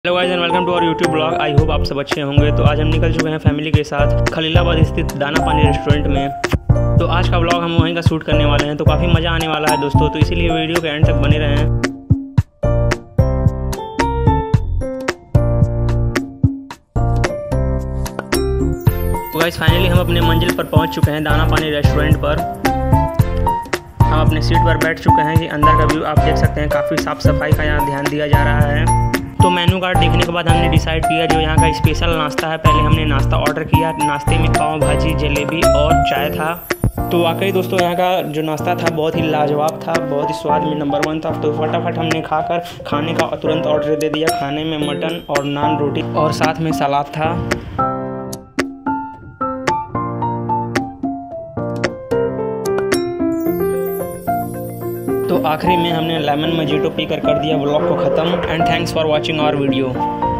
Hello guys and welcome to our YouTube blog. I hope आप सब अच्छे होंगे। तो आज हम निकल चुके हैं फैमिली के साथ खलीलाबाद स्थित दाना पानी रेस्टोरेंट में। तो आज का ब्लॉग हम वहीं का शूट करने वाले हैं, तो काफ़ी मज़ा आने वाला है दोस्तों। तो इसीलिए वीडियो के एंड तक बने रहें। तो गाइस फाइनली हम अपने मंजिल पर पहुंच चुके हैं, दाना पानी रेस्टोरेंट पर। हम अपने सीट पर बैठ चुके हैं। कि अंदर का व्यू आप देख सकते हैं, काफ़ी साफ़ सफाई का यहाँ ध्यान दिया जा रहा है। तो मेनू कार्ड देखने के बाद हमने डिसाइड किया जो यहाँ का स्पेशल नाश्ता है। पहले हमने नाश्ता ऑर्डर किया। नाश्ते में पाव भाजी, जलेबी और चाय था। तो वाकई दोस्तों यहाँ का जो नाश्ता था बहुत ही लाजवाब था, बहुत ही स्वाद में नंबर 1 था। तो फटाफट हमने खाकर खाने का तुरंत ऑर्डर दे दिया। खाने में मटन और नान रोटी और साथ में सलाद था। तो आखिरी में हमने लेमन मजीटो पीकर कर दिया व्लॉग को ख़त्म। And thanks for watching our video.